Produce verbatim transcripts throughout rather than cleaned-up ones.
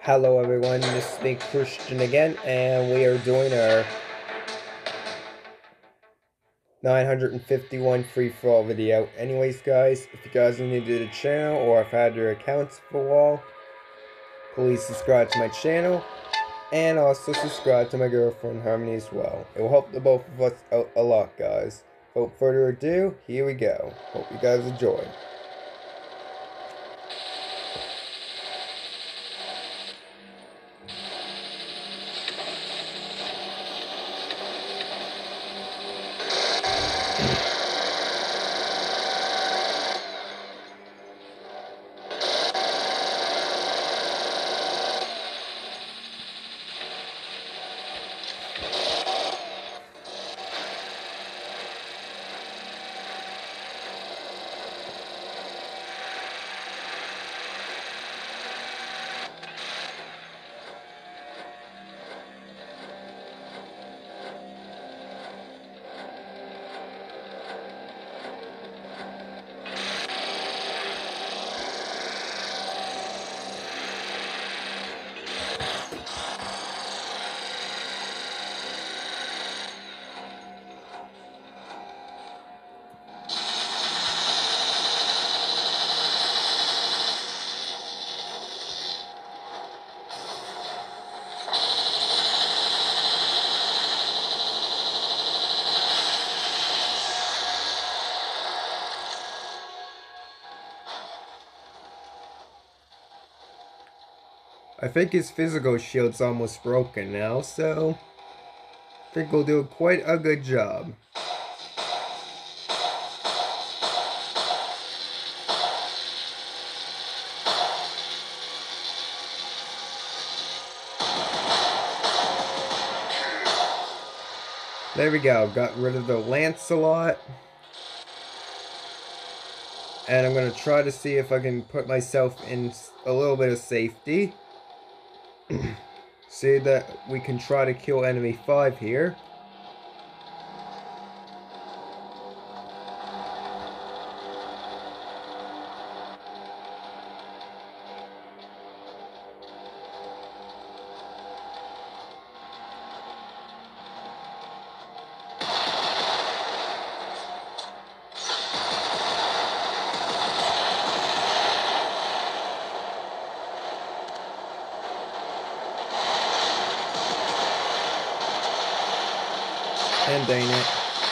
Hello everyone, this is me Christian again, and we are doing our nine hundred fifty-one free-for-all video. Anyways guys, if you guys are new to the channel or have had your accounts for a while, please subscribe to my channel, and also subscribe to my girlfriend Harmony as well. It will help the both of us out a lot, guys. Without further ado, here we go. Hope you guys enjoy. I think his physical shield's almost broken now, so I think we'll do quite a good job. There we go, got rid of the Lancelot. And I'm going to try to see if I can put myself in a little bit of safety. See that we can try to kill enemy five here. And dang it.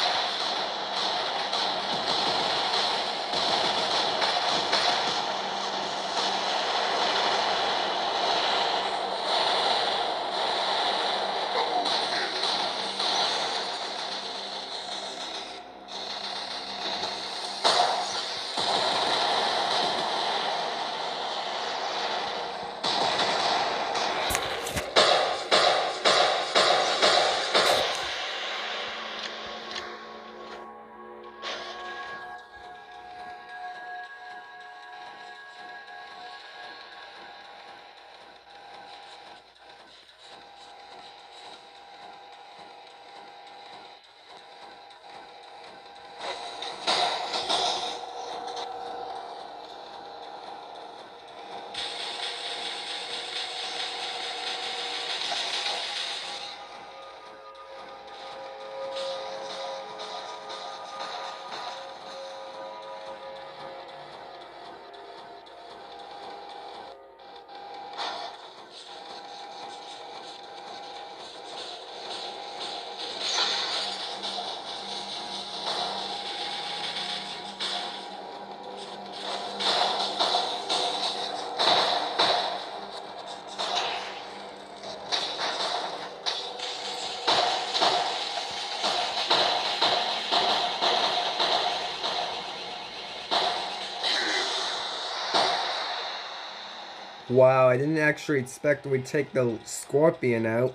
Wow, I didn't actually expect we'd take the Scorpion out.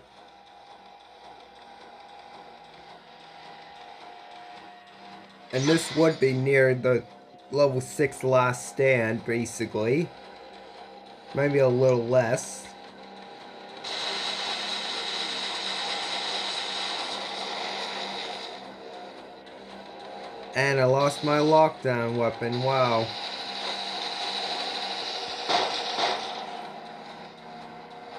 And this would be near the level six last stand, basically. Maybe a little less. And I lost my lockdown weapon, wow.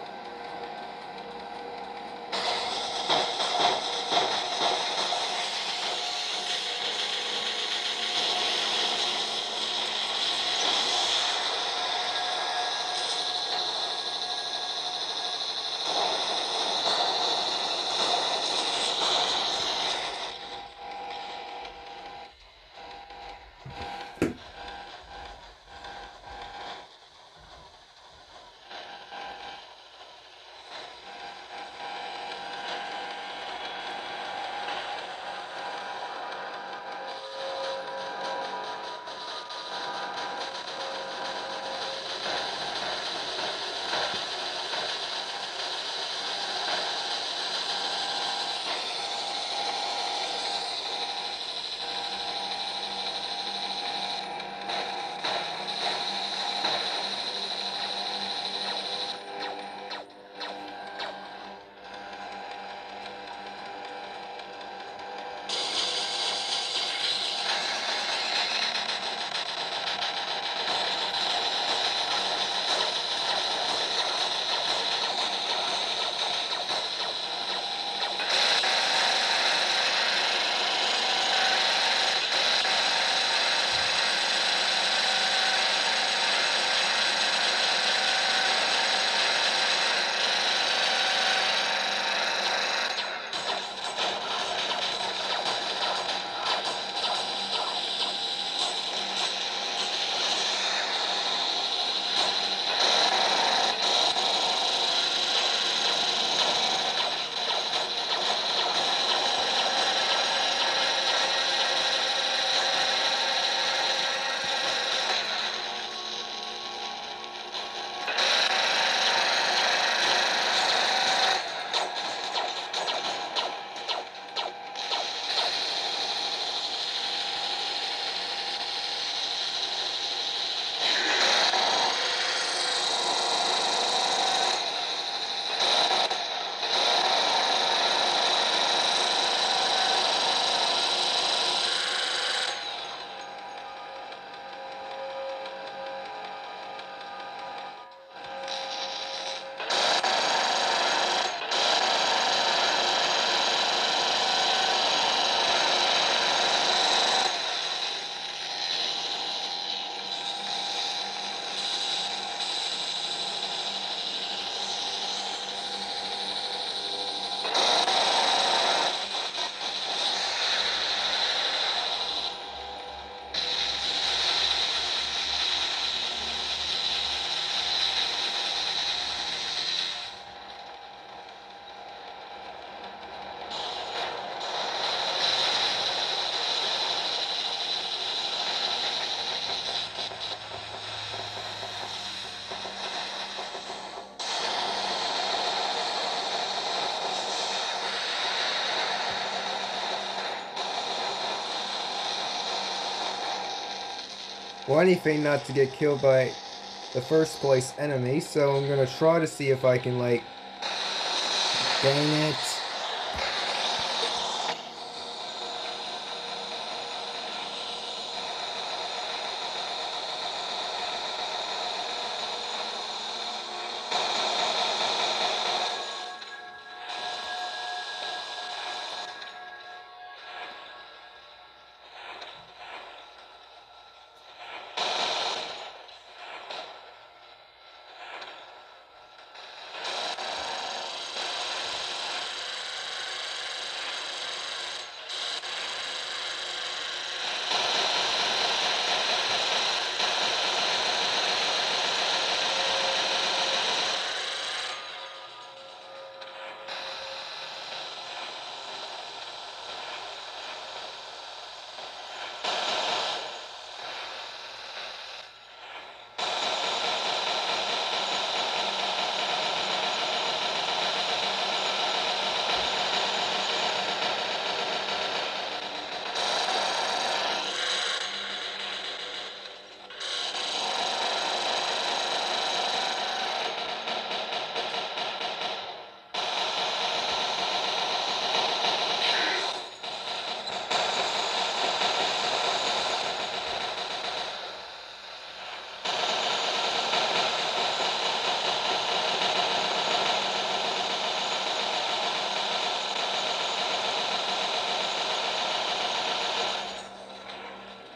or anything not to get killed by the first place enemy. So I'm gonna try to see if I can, like, dang it.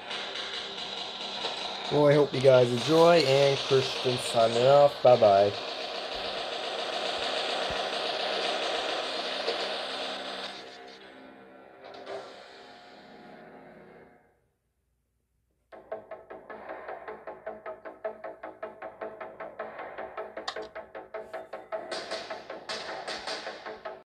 Well, I hope you guys enjoy, and Christian signing off. Bye-bye.